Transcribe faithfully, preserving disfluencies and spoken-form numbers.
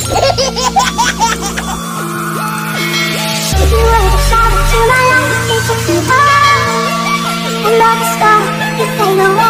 If you were the shadow to my light, it takes me high. And like a star, you fade away.